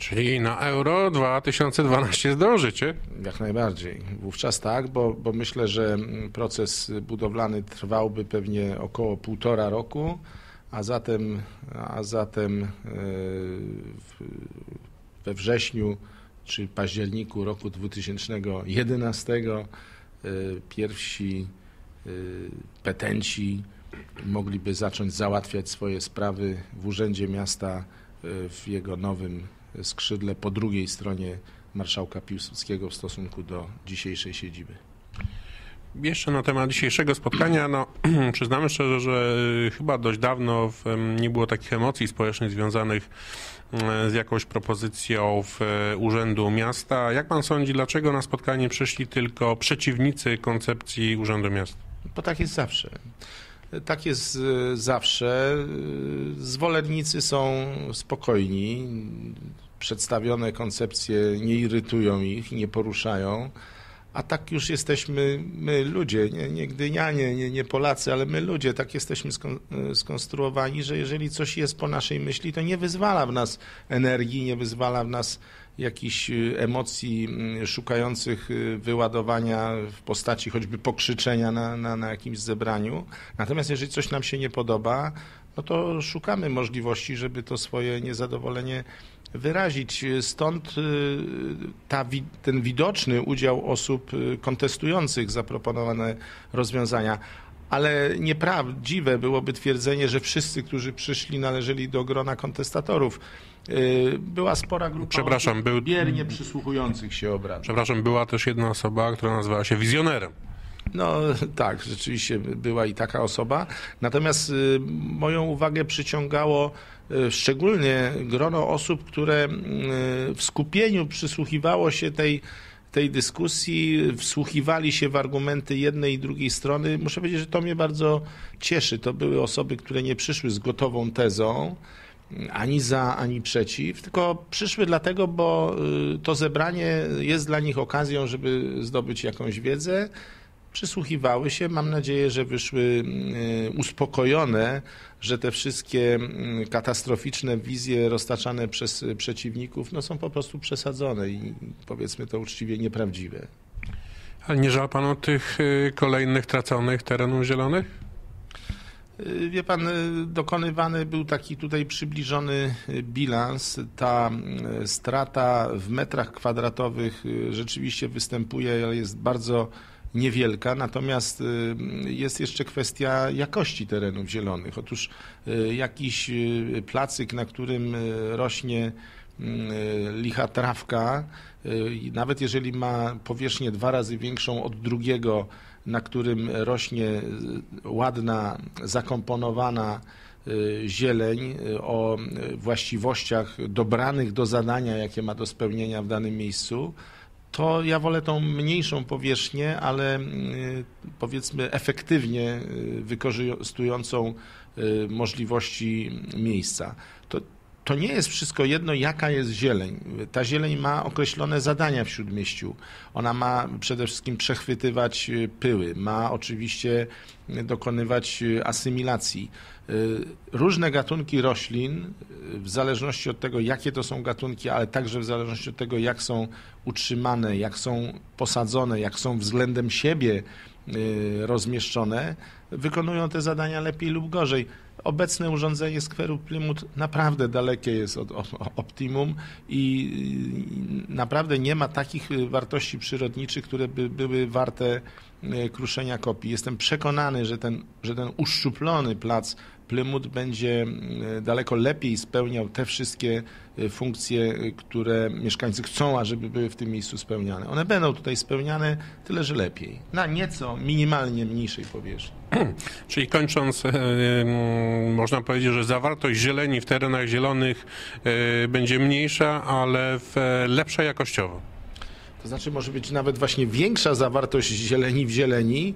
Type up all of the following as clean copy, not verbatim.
Czyli na Euro 2012 zdążycie? Jak najbardziej. Wówczas tak, bo myślę, że proces budowlany trwałby pewnie około 1,5 roku, a zatem we wrześniu czy październiku roku 2011 pierwsi petenci mogliby zacząć załatwiać swoje sprawy w Urzędzie Miasta w jego nowym skrzydle po drugiej stronie marszałka Piłsudskiego w stosunku do dzisiejszej siedziby. Jeszcze na temat dzisiejszego spotkania, przyznamy szczerze, że chyba dość dawno nie było takich emocji społecznych związanych z jakąś propozycją Urzędu Miasta. Jak pan sądzi, dlaczego na spotkanie przyszli tylko przeciwnicy koncepcji Urzędu Miasta? Bo tak jest zawsze. Tak jest zawsze. Zwolennicy są spokojni. Przedstawione koncepcje nie irytują ich, nie poruszają. A tak już jesteśmy my ludzie, nie Gdynianie, nie Polacy, ale my ludzie, tak jesteśmy skonstruowani, że jeżeli coś jest po naszej myśli, to nie wyzwala w nas energii, nie wyzwala w nas jakichś emocji szukających wyładowania w postaci choćby pokrzyczenia na jakimś zebraniu. Natomiast jeżeli coś nam się nie podoba, no to szukamy możliwości, żeby to swoje niezadowolenie wyrazić. Stąd ten widoczny udział osób kontestujących zaproponowane rozwiązania. Ale nieprawdziwe byłoby twierdzenie, że wszyscy, którzy przyszli, należeli do grona kontestatorów. Była spora grupa osób biernie przysłuchujących się obradom. Przepraszam, była też jedna osoba, która nazywała się wizjonerem. No tak, rzeczywiście była i taka osoba. Natomiast moją uwagę przyciągało szczególnie grono osób, które w skupieniu przysłuchiwało się tej dyskusji, wsłuchiwali się w argumenty jednej i drugiej strony. Muszę powiedzieć, że to mnie bardzo cieszy. To były osoby, które nie przyszły z gotową tezą, ani za, ani przeciw, tylko przyszły dlatego, bo to zebranie jest dla nich okazją, żeby zdobyć jakąś wiedzę. Przysłuchiwały się, mam nadzieję, że wyszły uspokojone, że te wszystkie katastroficzne wizje roztaczane przez przeciwników są po prostu przesadzone i powiedzmy to uczciwie nieprawdziwe. Ale nie żal pan o tych kolejnych traconych terenów zielonych? Wie pan, dokonywany był taki tutaj przybliżony bilans. Ta strata w metrach kwadratowych rzeczywiście występuje, ale jest bardzo niewielka, natomiast jest jeszcze kwestia jakości terenów zielonych. Otóż jakiś placyk, na którym rośnie licha trawka, nawet jeżeli ma powierzchnię 2 razy większą od drugiego, na którym rośnie ładna, zakomponowana zieleń o właściwościach dobranych do zadania, jakie ma do spełnienia w danym miejscu, to ja wolę tą mniejszą powierzchnię, ale powiedzmy efektywnie wykorzystującą możliwości miejsca. To nie jest wszystko jedno, jaka jest zieleń. Ta zieleń ma określone zadania w Śródmieściu. Ona ma przede wszystkim przechwytywać pyły, ma oczywiście dokonywać asymilacji. Różne gatunki roślin, w zależności od tego, jakie to są gatunki, ale także w zależności od tego, jak są utrzymane, jak są posadzone, jak są względem siebie rozmieszczone, wykonują te zadania lepiej lub gorzej. Obecne urządzenie skweru Plymouth naprawdę dalekie jest od optimum i naprawdę nie ma takich wartości przyrodniczych, które by były warte kruszenia kopii. Jestem przekonany, że ten uszczuplony plac Plymouth będzie daleko lepiej spełniał te wszystkie funkcje, które mieszkańcy chcą, ażeby były w tym miejscu spełniane. One będą tutaj spełniane, tyle że lepiej. Na nieco minimalnie mniejszej powierzchni. Czyli kończąc, można powiedzieć, że zawartość zieleni w terenach zielonych będzie mniejsza, ale lepsza jakościowo. To znaczy może być nawet właśnie większa zawartość zieleni w zieleni,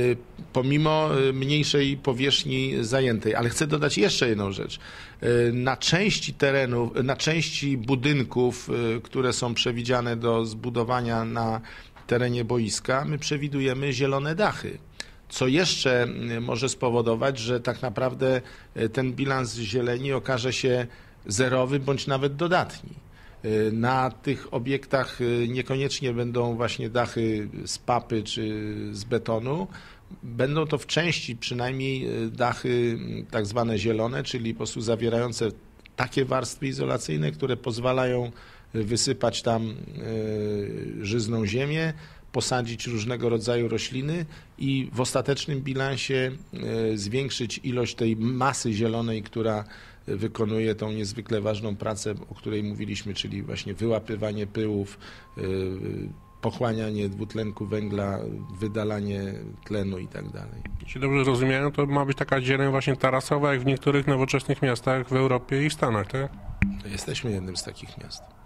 pomimo mniejszej powierzchni zajętej. Ale chcę dodać jeszcze jedną rzecz. Na części terenów, na części budynków, które są przewidziane do zbudowania na terenie boiska, my przewidujemy zielone dachy. Co jeszcze może spowodować, że tak naprawdę ten bilans zieleni okaże się zerowy bądź nawet dodatni. Na tych obiektach niekoniecznie będą właśnie dachy z papy czy z betonu. Będą to w części przynajmniej dachy tak zwane zielone, czyli po prostu zawierające takie warstwy izolacyjne, które pozwalają wysypać tam żyzną ziemię, posadzić różnego rodzaju rośliny i w ostatecznym bilansie zwiększyć ilość tej masy zielonej, która wykonuje tą niezwykle ważną pracę, o której mówiliśmy, czyli właśnie wyłapywanie pyłów, pochłanianie dwutlenku węgla, wydalanie tlenu i tak dalej. Jeśli dobrze rozumiałem, to ma być taka zieleń właśnie tarasowa, jak w niektórych nowoczesnych miastach w Europie i w Stanach, tak? Jesteśmy jednym z takich miast.